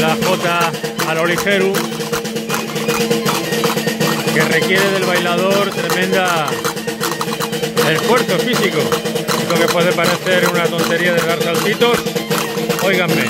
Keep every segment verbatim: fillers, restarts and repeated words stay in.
la jota a lo ligero, que requiere del bailador tremenda esfuerzo físico. Esto que puede parecer una tontería de dar saltitos, óiganme.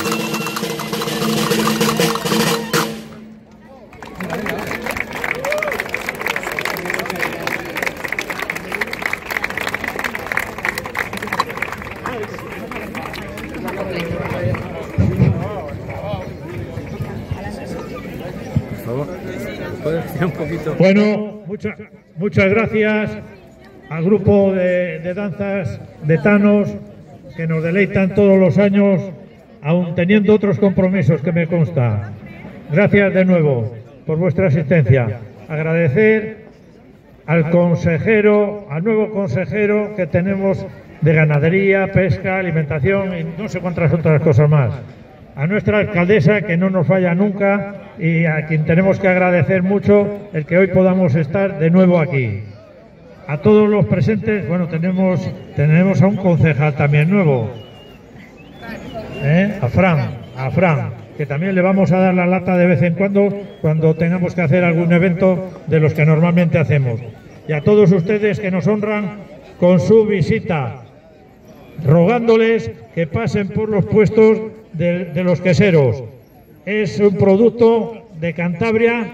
Un poquito. Bueno, muchas muchas gracias al grupo de, de danzas de Thanos, que nos deleitan todos los años, aun teniendo otros compromisos que me consta. Gracias de nuevo por vuestra asistencia. Agradecer al consejero, al nuevo consejero que tenemos de ganadería, pesca, alimentación y no sé cuántas otras cosas más. A nuestra alcaldesa, que no nos falla nunca, y a quien tenemos que agradecer mucho el que hoy podamos estar de nuevo aquí. A todos los presentes, bueno, tenemos tenemos a un concejal también nuevo, ¿eh? a Fran, a Fran, que también le vamos a dar la lata de vez en cuando, cuando tengamos que hacer algún evento de los que normalmente hacemos. Y a todos ustedes que nos honran con su visita, rogándoles que pasen por los puestos de, de los queseros. Es un producto de Cantabria,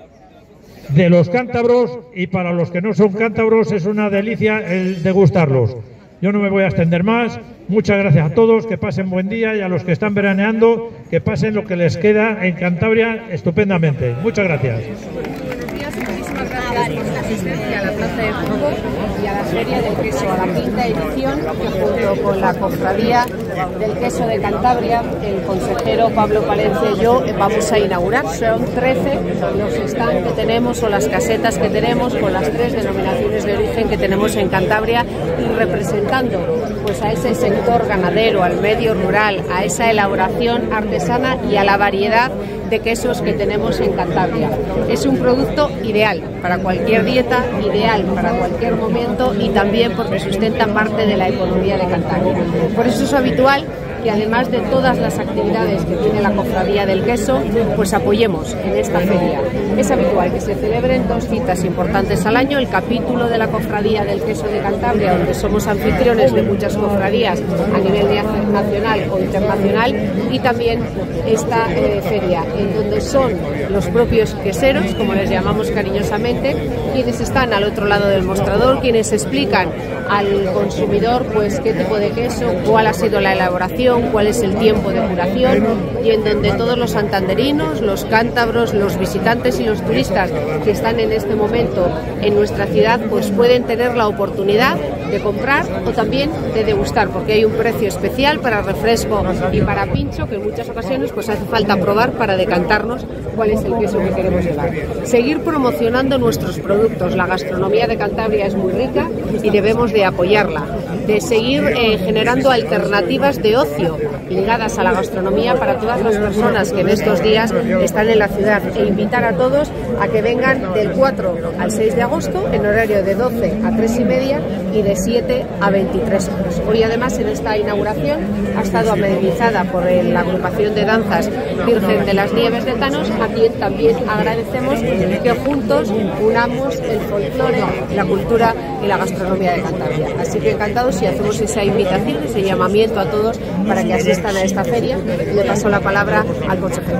de los cántabros, y para los que no son cántabros es una delicia el degustarlos. Yo no me voy a extender más. Muchas gracias a todos, que pasen buen día, y a los que están veraneando, que pasen lo que les queda en Cantabria estupendamente. Muchas gracias. Buenos días y muchísimas gracias por su asistencia a la Plaza de Fútbol y a la Feria del Queso, a la quinta edición, que junto con la Cofradía del Queso de Cantabria, el consejero Pablo Palencia y yo vamos a inaugurar. Son trece los stands que tenemos, o las casetas que tenemos, con las tres denominaciones de origen que tenemos en Cantabria, y representando pues a ese sector ganadero, al medio rural, a esa elaboración artesana y a la variedad de quesos que tenemos en Cantabria. Es un producto ideal para cualquier dieta, ideal para cualquier momento, y también porque sustenta parte de la economía de Cantabria. Por eso es habitual que, además de todas las actividades que tiene la Cofradía del Queso, pues apoyemos en esta feria. Es habitual que se celebren dos citas importantes al año: el capítulo de la Cofradía del Queso de Cantabria, donde somos anfitriones de muchas cofradías a nivel nacional o internacional, y también esta eh, feria, en donde son los propios queseros, como les llamamos cariñosamente, quienes están al otro lado del mostrador, quienes explican al consumidor pues qué tipo de queso, cuál ha sido la elaboración, cuál es el tiempo de curación, y en donde todos los santanderinos, los cántabros, los visitantes y los turistas que están en este momento en nuestra ciudad pues pueden tener la oportunidad de comprar o también de degustar, porque hay un precio especial para refresco y para pincho, que en muchas ocasiones pues hace falta probar para decantarnos cuál es el queso que queremos llevar. Seguir promocionando nuestros productos. La gastronomía de Cantabria es muy rica y debemos de apoyarla, de seguir eh, generando alternativas de ocio ligadas a la gastronomía para todas las personas que en estos días están en la ciudad, e invitar a todos a que vengan del cuatro al seis de agosto en horario de doce a tres y media y de siete a veintitrés horas. Hoy, además, en esta inauguración ha estado amenizada por el, la agrupación de danzas Virgen de las Nieves de Thanos, a quien también agradecemos que juntos unamos el folclore, la cultura y la gastronomía de Cantabria. Así que encantados, y hacemos esa invitación, ese llamamiento a todos para que asistan a esta feria. Le paso la palabra al consejero.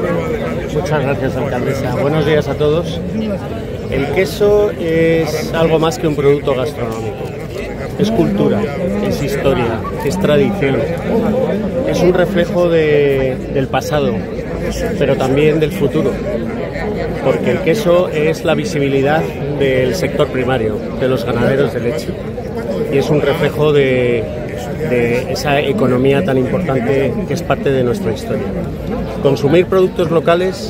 Muchas gracias, alcaldesa. Buenos días a todos. El queso es algo más que un producto gastronómico. Es cultura, es historia, es tradición. Es un reflejo de, del pasado, pero también del futuro. Porque el queso es la visibilidad del sector primario, de los ganaderos de leche. Y es un reflejo de, de esa economía tan importante que es parte de nuestra historia. Consumir productos locales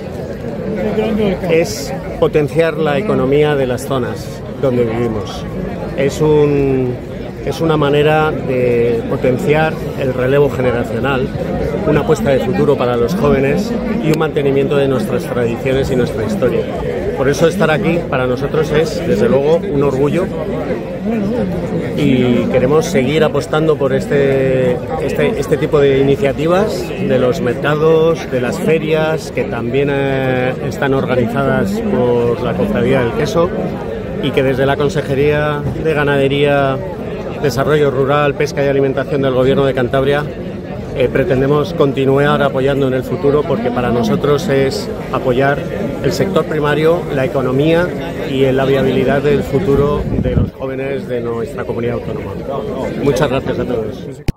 es potenciar la economía de las zonas donde vivimos. Es un, es una manera de potenciar el relevo generacional, una apuesta de futuro para los jóvenes y un mantenimiento de nuestras tradiciones y nuestra historia. Por eso estar aquí para nosotros es, desde luego, un orgullo y queremos seguir apostando por este, este, este tipo de iniciativas de los mercados, de las ferias, que también eh, están organizadas por la Cofradía del Queso, y que desde la Consejería de Ganadería, Desarrollo Rural, Pesca y Alimentación del Gobierno de Cantabria eh, pretendemos continuar apoyando en el futuro, porque para nosotros es apoyar el sector primario, la economía y la viabilidad del futuro de los jóvenes de nuestra comunidad autónoma. Muchas gracias a todos.